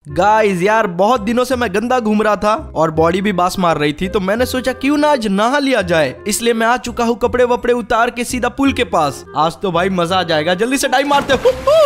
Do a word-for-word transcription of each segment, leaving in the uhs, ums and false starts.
Guys यार बहुत दिनों से मैं गंदा घूम रहा था और बॉडी भी बास मार रही थी, तो मैंने सोचा क्यों ना आज नहा लिया जाए। इसलिए मैं आ चुका हूँ कपड़े वपड़े उतार के सीधा पुल के पास। आज तो भाई मजा आ जाएगा, जल्दी से डाइव मारते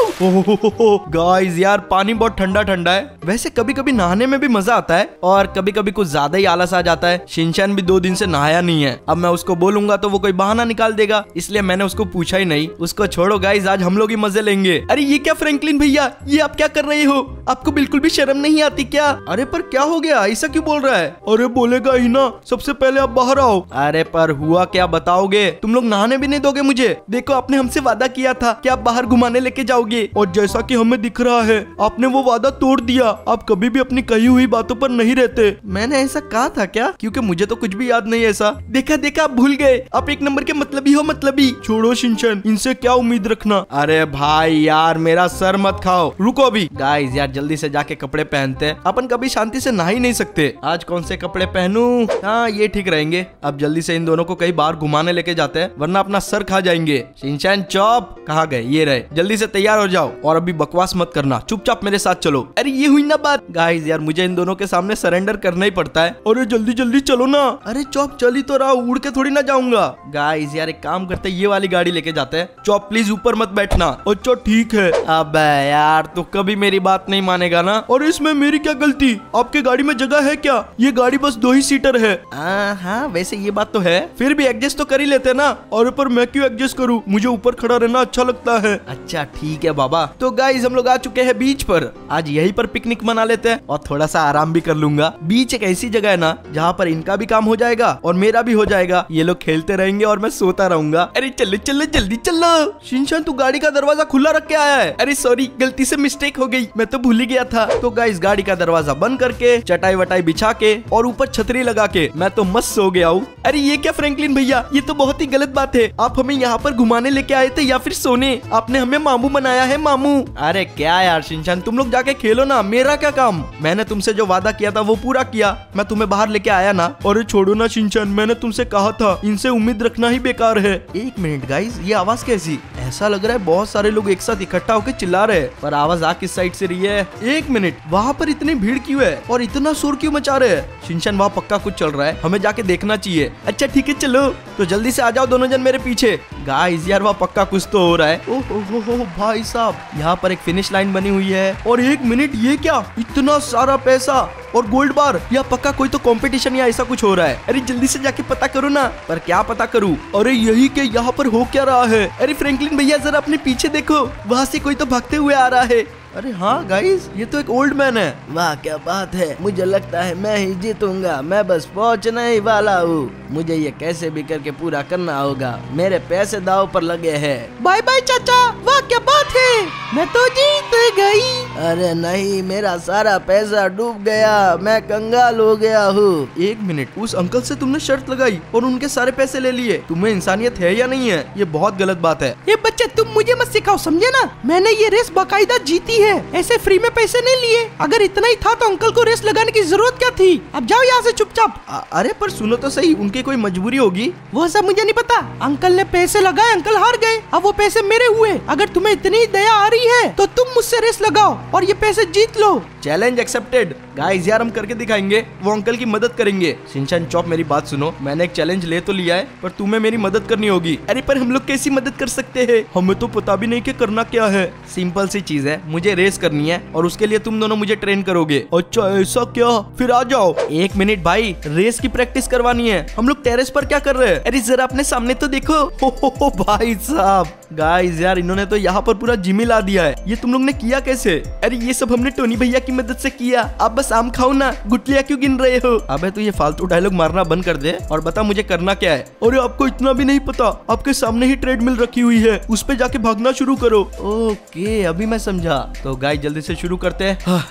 हो। गाइस यार पानी बहुत ठंडा ठंडा है। वैसे कभी कभी नहाने में भी मजा आता है और कभी कभी कुछ ज्यादा ही आलस आ जाता है। शिनचैन भी दो दिन से नहाया नहीं है। अब मैं उसको बोलूंगा तो वो कोई बहाना निकाल देगा, इसलिए मैंने उसको पूछा ही नहीं। उसको छोड़ो गाइस, आज हम लोग ही मजे लेंगे। अरे ये क्या फ्रैंकलिन भैया, ये आप क्या कर रहे हो? आपको बिल्कुल भी शर्म नहीं आती क्या? अरे पर क्या हो गया, ऐसा क्यों बोल रहा है? अरे बोलेगा ही ना, सबसे पहले आप बाहर आओ। अरे पर हुआ क्या बताओगे? तुम लोग नहाने भी नहीं दोगे मुझे? देखो आपने हमसे वादा किया था कि आप बाहर घुमाने लेके जाओगे, और जैसा कि हमें दिख रहा है आपने वो वादा तोड़ दिया। आप कभी भी अपनी कही हुई बातों पर नहीं रहते। मैंने ऐसा कहा था क्या? क्योंकि मुझे तो कुछ भी याद नहीं ऐसा। देखा देखा आप भूल गए, आप एक नंबर के मतलबी हो मतलबी। छोड़ो शिनचैन, इनसे क्या उम्मीद रखना। अरे भाई यार मेरा सर मत खाओ, रुको अभी। गाइस यार जल्दी से जाके कपड़े पहनते हैं, अपन कभी शांति से नहा ही नहीं सकते। आज कौन से कपड़े पहनूं? हाँ ये ठीक रहेंगे। अब जल्दी से इन दोनों को कहीं बाहर घुमाने लेके जाते हैं, वरना अपना सर खा जाएंगे। शिनचैन चॉप कहाँ गए? ये रहे, जल्दी से तैयार हो जाओ और अभी बकवास मत करना, चुपचाप मेरे साथ चलो। अरे ये हुई ना बात। गाइस यार मुझे इन दोनों के सामने सरेंडर करना ही पड़ता है। अरे जल्दी जल्दी चलो ना। अरे चॉप चली तो रहा, उड़ के थोड़ी ना जाऊंगा। गाइस यार एक काम करते, ये वाली गाड़ी लेके जाते हैं। चॉप प्लीज ऊपर मत बैठना। अच्छा ठीक है। अबे यार तू कभी मेरी बात नहीं मानेगा ना। और इसमें मेरी क्या गलती? आपके गाड़ी में जगह है क्या? ये गाड़ी बस दो ही सीटर है। आ, हाँ वैसे ये बात तो है, फिर भी एडजस्ट तो कर ही लेते ना। और पर मैं क्यों एडजस्ट करूँ, मुझे ऊपर खड़ा रहना अच्छा लगता है। अच्छा ठीक है बाबा। तो गाइस हम लोग आ चुके हैं बीच पर। आज यहीं पर पिकनिक मना लेते हैं और थोड़ा सा आराम भी कर लूंगा। बीच एक ऐसी जगह है ना जहाँ पर इनका भी काम हो जाएगा और मेरा भी हो जाएगा। ये लोग खेलते रहेंगे और मैं सोता रहूंगा। अरे चलो चलो जल्दी चलो। शिनचैन तू गाड़ी का दरवाजा खुला रख के आया है? अरे सॉरी गलती से मिस्टेक हो गई, मैं तो भूल ही गया था। तो गाइस गाड़ी का दरवाजा बंद करके चटाई वटाई बिछा के और ऊपर छतरी लगा के मैं तो मस्त सो गया हूँ। अरे ये क्या फ्रैंकलिन भैया, ये तो बहुत ही गलत बात है। आप हमें यहाँ पर घुमाने लेके आए थे या फिर सोने? आपने हमें मामू बनाया है मामू। अरे क्या यार शिनचैन, तुम लोग जाके खेलो ना, मेरा क्या काम? मैंने तुमसे जो वादा किया था वो पूरा किया, मैं तुम्हें बाहर लेके आया ना। अरे छोड़ो ना शिनचैन, मैंने तुमसे कहा था इनसे उम्मीद रखना ही बेकार है। एक मिनट गाइस, ये आवाज कैसी? ऐसा लग रहा है बहुत सारे लोग एक साथ इकट्ठा होकर चिल्ला रहे हैं, पर आवाज आ किस साइड से रही है? एक मिनट, वहाँ पर इतनी भीड़ क्यों है और इतना शोर क्यों मचा रहे हैं? शिनचैन वहाँ पक्का कुछ चल रहा है, हमें जाके देखना चाहिए। अच्छा ठीक है चलो, तो जल्दी से आ जाओ दोनों जन मेरे पीछे। गाइस यार वहाँ पक्का कुछ तो हो रहा है। ओह हो हो भाई साहब, यहाँ पर एक फिनिश लाइन बनी हुई है। और एक मिनट, ये क्या इतना सारा पैसा और गोल्ड बार? या पक्का कोई तो कंपटीशन या ऐसा कुछ हो रहा है। अरे जल्दी से जाके पता करो ना। पर क्या पता करूं? अरे यही के यहाँ पर हो क्या रहा है? अरे फ्रैंकलिन भैया जरा अपने पीछे देखो, वहाँ से कोई तो भागते हुए आ रहा है। अरे हाँ गाइस, ये तो एक ओल्ड मैन है। वाह क्या बात है, मुझे लगता है मैं ही जीतूंगा। मैं बस पहुंचने ही वाला हूँ, मुझे ये कैसे भी करके पूरा करना होगा। मेरे पैसे दाव पर लगे हैं। बाय बाय चाचा, वाह क्या बात है, मैं तो जीत गई। अरे नहीं, मेरा सारा पैसा डूब गया, मैं कंगाल हो गया हूँ। एक मिनट, उस अंकल से तुमने शर्त लगाई और उनके सारे पैसे ले लिए? तुम्हें इंसानियत है या नहीं है? ये बहुत गलत बात है। ये बच्चे तुम मुझे मत सिखाओ, समझे ना? मैंने ये रेस बाकायदा जीती है, ऐसे फ्री में पैसे नहीं लिए। अगर इतना ही था तो अंकल को रेस लगाने की जरूरत क्या थी? अब जाओ यहाँ से चुपचाप। अरे पर सुनो तो सही, उनकी कोई मजबूरी होगी। वो सब मुझे नहीं पता। अंकल ने पैसे लगाए, अंकल हार गए, अब वो पैसे मेरे हुए। अगर तुम्हें इतनी दया आ रही है तो तुम मुझसे रेस लगाओ और ये पैसे जीत लो। Challenge accepted. गाइस यार हम करके दिखाएंगे, वो अंकल की मदद करेंगे। शिनचैन चॉप मेरी बात सुनो, मैंने एक चैलेंज ले तो लिया है, पर तुम्हें मेरी मदद करनी होगी। अरे पर हम लोग कैसी मदद कर सकते हैं? हमें तो पता भी नहीं कि करना क्या है। सिंपल सी चीज है, मुझे रेस करनी है और उसके लिए तुम दोनों मुझे ट्रेन करोगे। अच्छा ऐसा क्या? फिर आ जाओ। एक मिनट भाई, रेस की प्रैक्टिस करवानी है। हम लोग टेरेस पर क्या कर रहे हैं? अरे जरा अपने सामने तो देखो। हो हो हो भाई साहब, गाइस यार इन्होंने तो यहाँ पर पूरा जिम ला दिया है। ये तुम लोग ने किया कैसे? अरे ये सब हमने टोनी भैया की मदद से किया। आप बस आम खाओ ना, गुटलियां क्यों गिन रहे हो? अबे तू ये फालतू डायलॉग मारना बंद कर दे और बता मुझे करना क्या है। अरे आपको इतना भी नहीं पता, आपके सामने ही ट्रेडमिल रखी हुई है, उस पे जाके भागना शुरू करो। ओके अभी मैं समझा। तो गाइस जल्दी से शुरू करते हैं।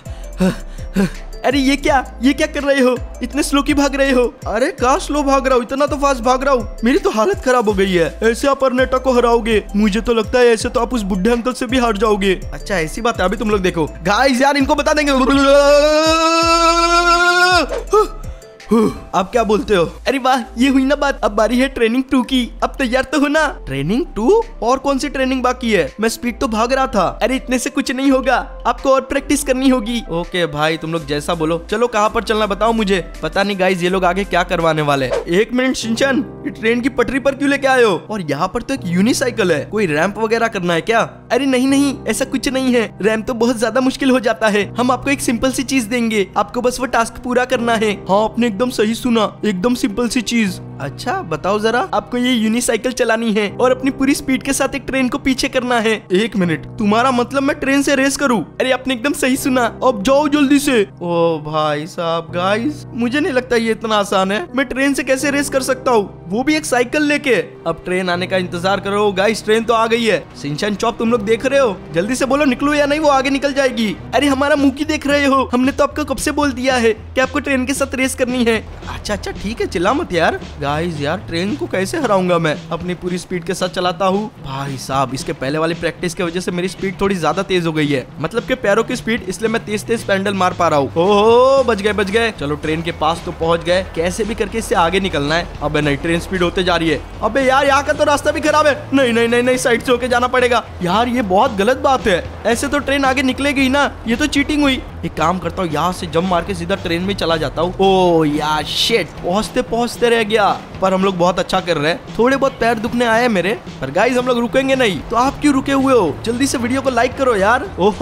अरे ये क्या ये क्या कर रहे हो? इतने स्लो की भाग रहे हो? अरे कहाँ स्लो भाग रहा हूँ, इतना तो फास्ट भाग रहा हूँ। मेरी तो हालत खराब हो गई है। ऐसे आप अर्नेटा को हराओगे? मुझे तो लगता है ऐसे तो आप उस बुढ़े अंकल से भी हार जाओगे। अच्छा ऐसी बात है, अभी तुम लोग देखो। गाइस यार इनको बता देंगे। अब क्या बोलते हो? अरे वाह, ये हुई ना बात। अब बारी है ट्रेनिंग टू की। अब तैयार तो हो ना? Training two? और कौन सी ट्रेनिंग बाकी है? मैं स्पीड तो भाग रहा था। अरे इतने से कुछ नहीं होगा, आपको और प्रैक्टिस करनी होगी। ओके भाई, तुम लोग जैसा बोलो। चलो कहाँ पर चलना बताओ मुझे। पता नहीं गाइस, ये लोग आगे क्या करवाने वाले। एक मिनट शिनचैन, ये ट्रेन की पटरी पर क्यों लेके आए हो? और यहाँ पर तो एक यूनिसाइकिल है। कोई रैंप वगैरह करना है क्या? अरे नहीं नहीं, ऐसा कुछ नहीं है। रैंप तो बहुत ज्यादा मुश्किल हो जाता है। हम आपको एक सिंपल सी चीज देंगे, आपको बस वो टास्क पूरा करना है। हाँ, आपने एकदम सही सुना, एकदम सिंपल सी चीज। अच्छा बताओ जरा। आपको ये यूनिसाइकिल चलानी है और अपनी पूरी स्पीड के साथ एक ट्रेन को पीछे करना है। एक मिनट, तुम्हारा मतलब मैं ट्रेन से रेस करूं? अरे आपने एकदम सही सुना, अब जाओ जल्दी से। ओ भाई साहब, गाइस मुझे नहीं लगता ये इतना आसान है। मैं ट्रेन से कैसे रेस कर सकता हूँ, वो भी एक साइकिल लेके? अब ट्रेन आने का इंतजार करो गाइस। ट्रेन तो आ गई है। शिनचैन, चॉप, तुम लोग देख रहे हो? जल्दी से बोलो निकलो या नहीं वो आगे निकल जाएगी। अरे हमारा मुंह की देख रहे हो? हमने तो आपको कब से बोल दिया है कि आपको ट्रेन के साथ रेस करनी है। अच्छा अच्छा ठीक है, चिल्ला मत यार। गाइस यार, ट्रेन को कैसे हराऊंगा मैं? अपनी पूरी स्पीड के साथ चलाता हूँ। भाई साहब, इसके पहले वाली प्रैक्टिस की वजह से मेरी स्पीड थोड़ी ज्यादा तेज हो गई है, मतलब के पैरों की स्पीड, इसलिए मैं तेज तेज पैंडल मार पा रहा हूँ। ओहो, बच गए बच गए। चलो ट्रेन के पास तो पहुंच गए। कैसे भी करके इससे आगे निकलना है। अबे नहीं, ट्रेन स्पीड होते जा रही है। अबे यार, यहाँ का तो रास्ता भी खराब है। नहीं नहीं नहीं नहीं, साइड से होके जाना पड़ेगा। यार ये बहुत गलत बात है, ऐसे तो ट्रेन आगे निकलेगी ना। ये तो चीटिंग हुई। एक काम करता हूँ, यहाँ से जंप मार के सीधा ट्रेन में चला जाता हूँ। ओ यार शिट, पहुंचते पहुंचते रह गया। पर हम लोग बहुत अच्छा कर रहे हैं। थोड़े बहुत पैर दुखने आए मेरे, पर गाइस हम लोग रुकेंगे नहीं। तो आप क्यों रुके हुए हो? जल्दी से वीडियो को लाइक करो यार। ओहो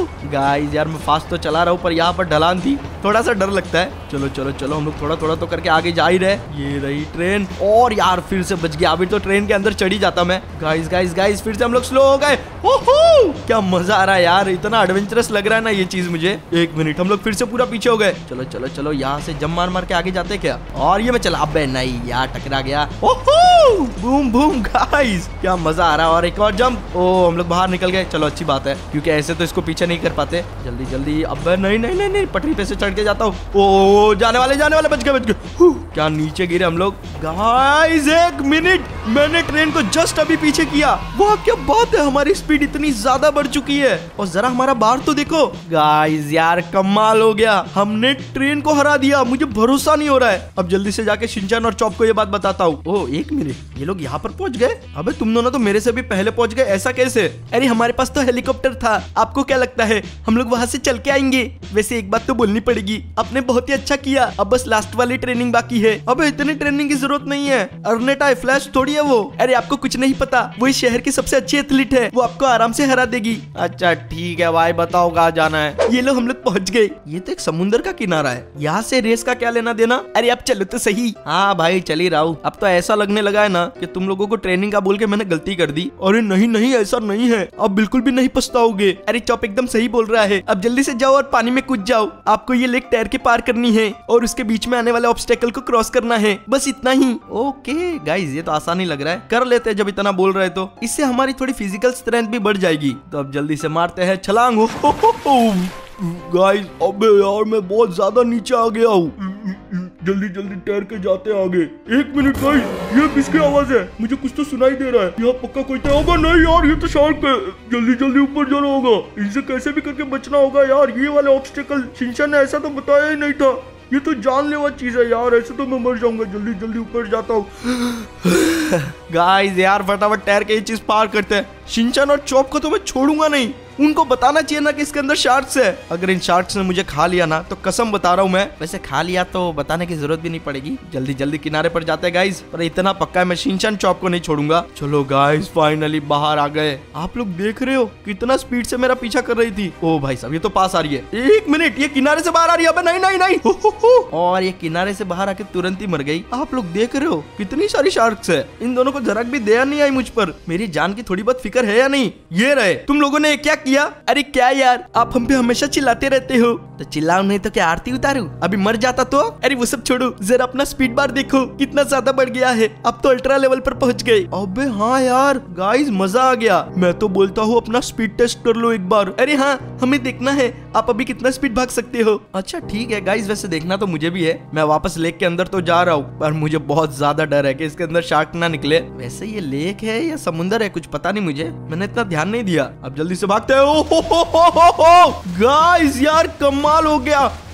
गाइस यार, मैं फास्ट तो चला रहा हूँ, पर यहाँ पर ढलान थी, थोड़ा सा डर लगता है। चलो चलो चलो, हम लोग थोड़ा थोड़ा तो करके आगे जा ही रहे। ये रही ट्रेन। और यार फिर से बच गया। अभी तो ट्रेन के अंदर चढ़ी जाता मैं। गाइस गाइस गाइस, फिर से हम लोग स्लो हो गए। ओहो, क्या मजा आ रहा है यार, इतना एडवेंचरस लग रहा है ना ये चीज मुझे। एक मिनट, हम लोग फिर से पूरा पीछे हो गए। चलो चलो चलो, यहाँ से जंप मार मार के आगे जाते क्या? और ये मैं चला, अबे नहीं यार, टकरा गया। ओहो, बूम बूम गाइस, क्या मजा आ रहा है। और एक और जंप। ओ, हम लोग बाहर निकल गए। चलो अच्छी बात है, क्योंकि ऐसे तो इसको पीछे नहीं कर पाते। जल्दी जल्दी। अबे नहीं नहीं नहीं नहीं, पटरी पे से चढ़ के जाता हूँ। ओ, जाने वाले जाने वाले, बच गए बच गए। क्या नीचे गिरे हम लोग। गाइस एक मिनट, मैंने ट्रेन को जस्ट अभी पीछे किया। वाह क्या बात है, हमारी स्पीड इतनी ज्यादा बढ़ चुकी है। और जरा हमारा बाहर तो देखो। गाइस यार कमाल हो गया, हमने ट्रेन को हरा दिया। मुझे भरोसा नहीं हो रहा है। अब जल्दी से जाके शिनचैन और चॉप को ये बात बताता हूँ। ओह एक मिनट, ये लोग यहाँ पर पहुंच गए? अबे तुम दोनों तो मेरे से भी पहले पहुंच गए, ऐसा कैसे? अरे हमारे पास तो हेलीकॉप्टर था, आपको क्या लगता है हम लोग वहाँ से चल के आएंगे? वैसे एक बात तो बोलनी पड़ेगी, आपने बहुत ही अच्छा किया। अब बस लास्ट वाली ट्रेनिंग बाकी है। अबे इतनी ट्रेनिंग की जरूरत नहीं है, अर्नेटा फ्लैश थोड़ी है वो। अरे आपको कुछ नहीं पता, वो इस शहर की सबसे अच्छी एथलीट है, वो आपको आराम से हरा देगी। अच्छा ठीक है भाई, बताओ कहाँ जाना है? ये लो हम लोग पहुंच गए। ये तो एक समुद्र का किनारा है, यहाँ से रेस का क्या लेना देना? अरे आप चलो तो सही। हाँ भाई चल ही रहा हूँ। अब तो ऐसा लगने लगा है ना कि तुम लोगों को ट्रेनिंग का बोल के मैंने गलती कर दी। अरे नहीं नहीं, ऐसा नहीं है, आप बिल्कुल भी नहीं पछताओगे। अरे चॉप एकदम सही बोल रहा है। अब जल्दी से जाओ और पानी में कूद जाओ। आपको ये लेक तैर के पार करनी है और उसके बीच में आने वाले ऑब्स्टेकल को क्रॉस करना है, बस इतना ही। ओके गाइस, ये तो आसान ही लग रहा है, कर लेते हैं जब इतना बोल रहे तो। इससे हमारी थोड़ी फिजिकल स्ट्रेंथ भी बढ़ जाएगी। तो अब जल्दी से मारते हैं छलांग। गाइस अबे यार, मैं बहुत ज्यादा नीचे आ गया हूँ। जल्दी जल्दी तैर के जाते हैं आगे। एक मिनट गाइस, ये किसकी आवाज है? मुझे कुछ तो सुनाई दे रहा है। यहाँ पक्का कोई तो होगा। नहीं यार, ये तो शार्क है। जल्दी जल्दी ऊपर जाना होगा, इनसे कैसे भी करके बचना होगा यार। ये वाले ऑब्स्टेकल शिनचैन ने ऐसा तो बताया ही नहीं था, ये तो जानलेवा चीज है यार, ऐसे तो मैं मर जाऊंगा। जल्दी जल्दी ऊपर जाता हूँ। गाइस यार फटाफट तैर के ये चीज पार करते हैं। शिनचैन और चॉप को तो मैं छोड़ूंगा नहीं, उनको बताना चाहिए ना कि इसके अंदर शार्क्स है। अगर इन शार्क्स ने मुझे खा लिया ना, तो कसम बता रहा हूँ मैं, वैसे खा लिया तो बताने की जरूरत भी नहीं पड़ेगी। जल्दी जल्दी किनारे पर जाते हैं गाइस, पर इतना पक्का है मैं शिनचैन चॉप को नहीं छोड़ूंगा। चलो गाइस फाइनली बाहर आ गए। आप लोग देख रहे हो कितना स्पीड से मेरा पीछा कर रही थी। ओ भाई साहब, ये तो पास आ रही है। एक मिनट, ये किनारे से बाहर आ रही है। नहीं नहीं नहीं, हो, हो, हो। और ये किनारे से बाहर आके तुरंत ही मर गई। आप लोग देख रहे हो कितनी सारी शार्क्स है। इन दोनों को जरा भी दया नहीं आई मुझ पर। मेरी जान की थोड़ी बहुत फिक्र है या नहीं? ये रहे, तुम लोगों ने क्या किया? अरे क्या यार, आप हम पे हमेशा चिल्लाते रहते हो। तो चिल्लाओ नहीं तो क्या आरती उतारूं? अभी मर जाता तो? अरे वो सब छोड़ो, जरा अपना स्पीड बार देखो कितना ज्यादा बढ़ गया है। अब तो अल्ट्रा लेवल पर पहुंच गए। अबे हाँ यार गाइस, मजा आ गया। मैं तो बोलता हूँ अपना स्पीड टेस्ट कर लो एक बार। अरे हाँ, हमें देखना है आप अभी कितना स्पीड भाग सकते हो। अच्छा ठीक है गाइस, वैसे देखना तो मुझे भी है। मैं वापस लेक के अंदर तो जा रहा हूँ, पर मुझे बहुत ज्यादा डर है कि इसके अंदर शार्क ना निकले। वैसे ये लेक है या समुंदर है, कुछ पता नहीं मुझे, मैंने इतना ध्यान नहीं दिया। अब जल्दी से भागते हैं। गाइस यार कमाल हो गया,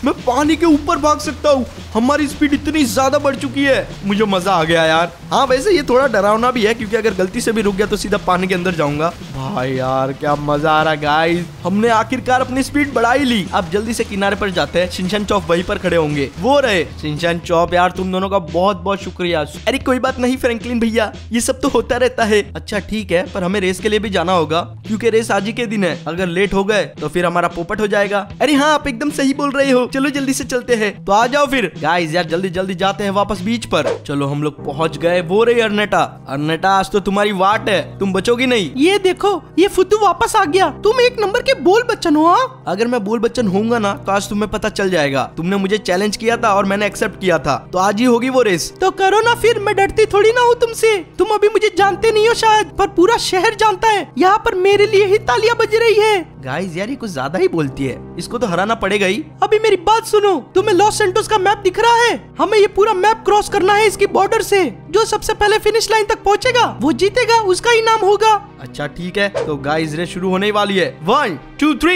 मैं पानी के ऊपर भाग सकता हूँ। हमारी स्पीड इतनी ज्यादा बढ़ चुकी है, मुझे मजा आ गया यार। हाँ वैसे ये थोड़ा डरावना भी है, क्योंकि अगर गलती से भी रुक गया तो सीधा पानी के अंदर जाऊंगा। भाई यार क्या मजा आ रहा गाइस, हमने आखिरकार अपनी स्पीड बढ़ा ही ली। अब जल्दी से किनारे पर जाते हैं। शिनचैन चॉप वहीं पर खड़े होंगे। वो रहे शिनचैन चॉप, यार तुम दोनों का बहुत बहुत शुक्रिया। अरे कोई बात नहीं फ्रैंकलिन भैया, ये सब तो होता रहता है। अच्छा ठीक है, पर हमें रेस के लिए भी जाना होगा, क्योंकि रेस आज ही के दिन है। अगर लेट हो गए तो फिर हमारा पोपट हो जाएगा। अरे हाँ आप एकदम सही बोल रहे हो, चलो जल्दी से चलते हैं। तो आ जाओ फिर गाइस, यार जल्दी जल्दी जाते हैं वापस बीच पर। चलो हम लोग पहुंच गए। वो रही अर्नेटा। अर्नेटा आज तो तुम्हारी वाट है, तुम बचोगी नहीं। ये देखो ये फुद्दू वापस आ गया। तुम एक नंबर के बोल बच्चन हो। हाँ अगर मैं बोल बच्चन होऊंगा ना तो आज तुम्हें पता चल जाएगा। तुमने मुझे चैलेंज किया था और मैंने एक्सेप्ट किया था, तो आज ही होगी वो रेस। तो करो ना फिर, मैं डरती थोड़ी ना हूँ तुमसे। तुम अभी मुझे जानते नहीं हो शायद, पर पूरा शहर जानता है। यहाँ पर मेरे लिए ही तालियां बज रही है। गाइस यार ये कुछ ज्यादा ही बोलती है, इसको तो हराना पड़ेगा ही। अभी मेरी बात सुनो, तुम्हें लॉस सैंटोस का मैप दिख रहा है? हमें ये पूरा मैप क्रॉस करना है इसकी बॉर्डर से। जो सबसे पहले फिनिश लाइन तक पहुंचेगा वो जीतेगा, उसका ही नाम होगा। अच्छा ठीक है, तो गाइस रेस शुरू होने वाली है। One two three.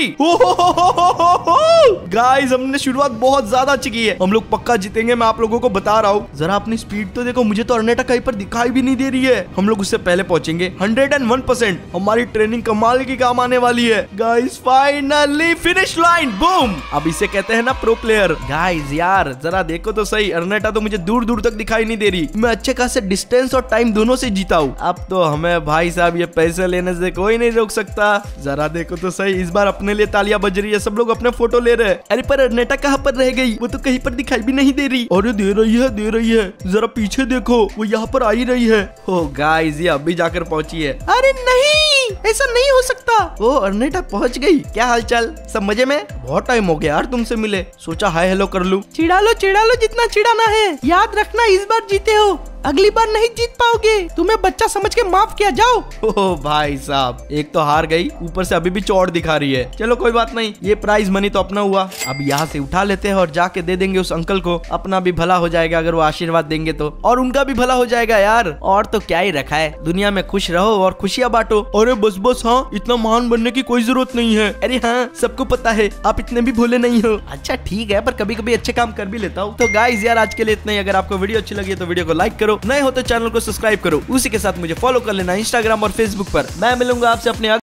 गाइस हमने शुरुआत बहुत ज्यादा अच्छी की है, हम लोग पक्का जीतेंगे, मैं आप लोगों को बता रहा हूँ। जरा अपनी स्पीड तो देखो, मुझे तो अर्नेटा कहीं पर दिखाई भी नहीं दे रही है। हम लोग उससे पहले पहुंचेंगे। हंड्रेड एंड वन परसेंट हमारी ट्रेनिंग कमाल की काम आने वाली है। Guys finally finish line, boom. अब इसे कहते हैं ना प्रो प्लेयर। गाइस यार जरा देखो तो सही, अर्नेटा तो मुझे दूर दूर तक दिखाई नहीं दे रही। मैं अच्छे खासे डिस्टेंस और टाइम दोनों से जीता हूँ। अब तो हमें भाई साहब ये पैसे लेने से कोई नहीं रोक सकता। जरा देखो तो सही, इस बार अपने लिए तालियां बज रही है, सब लोग अपने फोटो ले रहे हैं। अरे पर अर्नेटा कहाँ पर रह गई? वो तो कहीं पर दिखाई भी नहीं दे रही। अरे दे रही है दे रही है, जरा पीछे देखो, वो यहाँ पर आ ही रही है। ओ गाइस ये अभी जाकर पहुंची है। अरे नहीं, ऐसा नहीं हो सकता। ओ अर्नेटा पहुंच गई। क्या हालचाल, सब मजे में? बहुत टाइम हो गया यार तुमसे मिले, सोचा हाय हेलो कर लूं। चिढ़ा लो चिढ़ा लो जितना चिढ़ाना है। याद रखना इस बार जीते हो, अगली बार नहीं जीत पाओगे। तुम्हें बच्चा समझ के माफ किया, जाओ। ओ भाई साहब, एक तो हार गई, ऊपर से अभी भी चौड़ दिखा रही है। चलो कोई बात नहीं, ये प्राइज मनी तो अपना हुआ। अब यहाँ से उठा लेते हैं और जाके दे देंगे उस अंकल को। अपना भी भला हो जाएगा अगर वो आशीर्वाद देंगे तो, और उनका भी भला हो जाएगा यार। और तो क्या ही रखा है, दुनिया में खुश रहो और खुशियाँ बांटो। अरे बस बस, हाँ इतना महान बनने की कोई जरूरत नहीं है। अरे हाँ सबको पता है आप इतने भी भोले नहीं हो। अच्छा ठीक है, पर कभी कभी अच्छे काम कर भी लेता हूँ। तो गाइस यार आज के लिए इतना ही। अगर आपको वीडियो अच्छी लगी तो वीडियो को लाइक करो, नए हो तो चैनल को सब्सक्राइब करो। उसी के साथ मुझे फॉलो कर लेना इंस्टाग्राम और फेसबुक पर। मैं मिलूंगा आपसे अपने